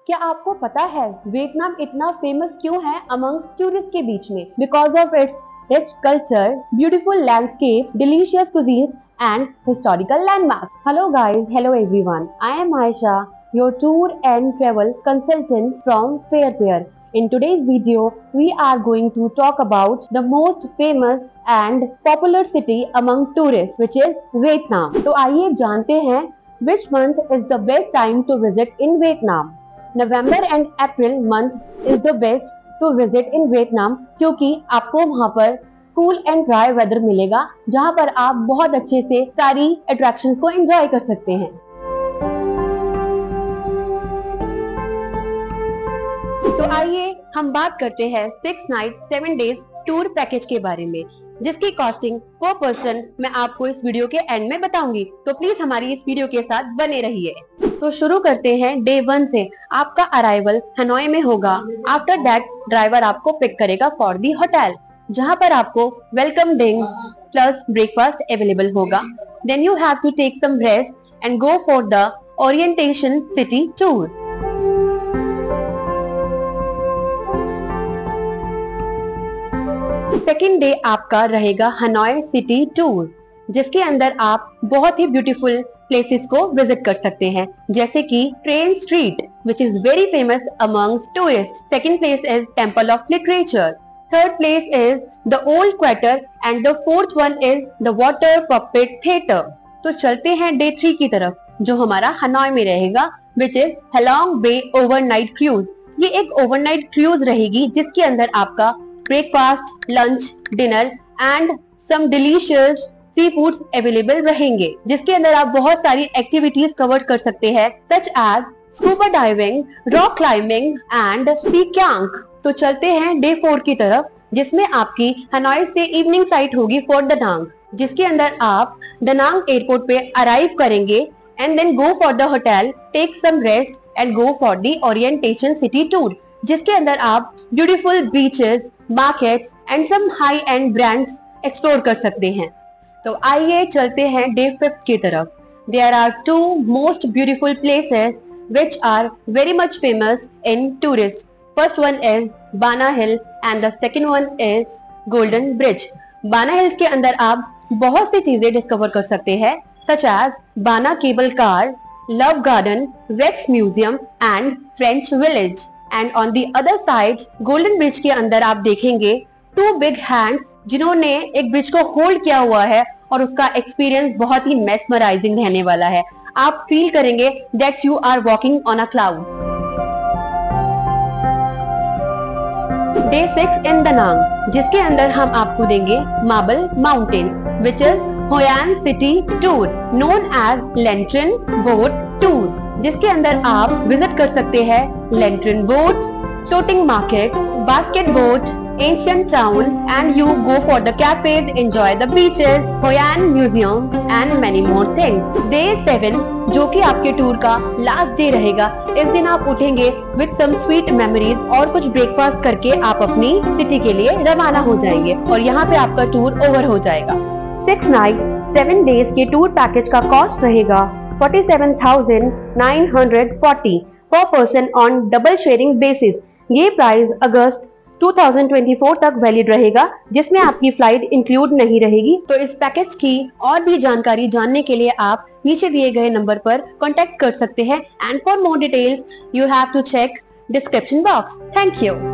क्या आपको पता है वियतनाम इतना फेमस क्यों है अमंग्स टूरिस्ट के बीच में? Because of its rich culture, beautiful landscapes, delicious cuisines and historical landmarks. Hello guys, hello everyone. I am Aisha, your tour and travel consultant from Fairpair. In today's video, we are going to talk about the most famous and popular city among tourists, which is Vietnam. तो आइए जानते हैं which month is the best time to visit in Vietnam. November and April month is the best to visit in Vietnam क्योंकि आपको वहाँ पर cool and dry weather मिलेगा जहाँ पर आप बहुत अच्छे से सारी अट्रैक्शंस को एंजॉय कर सकते हैं। तो आइए हम बात करते हैं 6 नाइट 7 डेज टूर पैकेज के बारे में, जिसकी कॉस्टिंग पर पर्सन मैं आपको इस वीडियो के एंड में बताऊंगी, तो प्लीज हमारी इस वीडियो के साथ बने रहिए। तो शुरू करते हैं डे 1 से। आपका अराइवल हनोई में होगा। आफ्टर दैट ड्राइवर आपको पिक करेगा फॉर दी होटल, जहां पर आपको welcome drink plus breakfast available होगा। Then you have to take some rest and go for the orientation city tour. Second day आपका रहेगा हनोई सिटी टूर, जिसके अंदर आप बहुत ही ब्यूटीफुल प्लेसेस को विजिट कर सकते हैं, जैसे कि train street which is very famous amongst tourist. Second place is temple of literature. Third place is the old quarter and the fourth one is the water puppet theatre. तो चलते हैं day 3 की तरफ, जो हमारा हनोई में रहेगा, which is Halong bay overnight cruise. ये एक ओवरनाइट क्रूज रहेगी जिसके अंदर आपका breakfast, lunch, dinner and some delicious sea foods available रहेंगे, जिसके अंदर आप बहुत सारी एक्टिविटीज कवर कर सकते हैं, such as scuba diving, rock climbing and sea camp. तो चलते हैं डे 4 की तरफ, जिसमें आपकी हनोई से इवनिंग फ्लाइट होगी फॉर दनांग, जिसके अंदर आप दनांग एयरपोर्ट पे अराइव करेंगे and then go for the hotel, take some rest and go for the orientation city tour, जिसके अंदर आप beautiful beaches, markets and some high end brands explore कर सकते हैं। तो आइए चलते हैं डे 5 की तरफ। There are 2 most beautiful places which are very much famous in tourists. First one is Bana Hill and the second one is Golden Bridge. Bana Hills के अंदर आप बहुत सी चीजें डिस्कवर कर सकते हैं, such as Bana Cable Car, Love Garden, Wax Museum and French Village. And on the other side, Golden Bridge के अंदर आप देखेंगे 2 big hands जिन्होंने एक ब्रिज को होल्ड किया हुआ है, और उसका एक्सपीरियंस बहुत ही मेस्मराइजिंग रहने वाला है। आप फील करेंगे that you are walking on a clouds. Day 6 in Danang, जिसके अंदर हम आपको देंगे marble mountains, which is Hoi An city tour known as lantern boat tour, जिसके अंदर आप विजिट कर सकते हैं lantern boats, floating markets, basket boat, ancient town, and you go for the cafes, enjoy the beaches, Hoi An Museum and many more things. Day 7, जो कि आपके tour का लास्ट डे रहेगा, इस दिन आप उठेंगे with some sweet memories और कुछ ब्रेकफास्ट करके आप अपनी सिटी के लिए रवाना हो जाएंगे, और यहाँ पे आपका टूर ओवर हो जाएगा। 6 नाइट 7 डेज के टूर पैकेज का कॉस्ट रहेगा 47,940 पर person on double sharing basis. ये प्राइस अगस्त 2024 तक वैलिड रहेगा, जिसमें आपकी फ्लाइट इंक्लूड नहीं रहेगी। तो इस पैकेज की और भी जानकारी जानने के लिए आप नीचे दिए गए नंबर पर कांटेक्ट कर सकते हैं, and for more details you have to check description box. Thank you.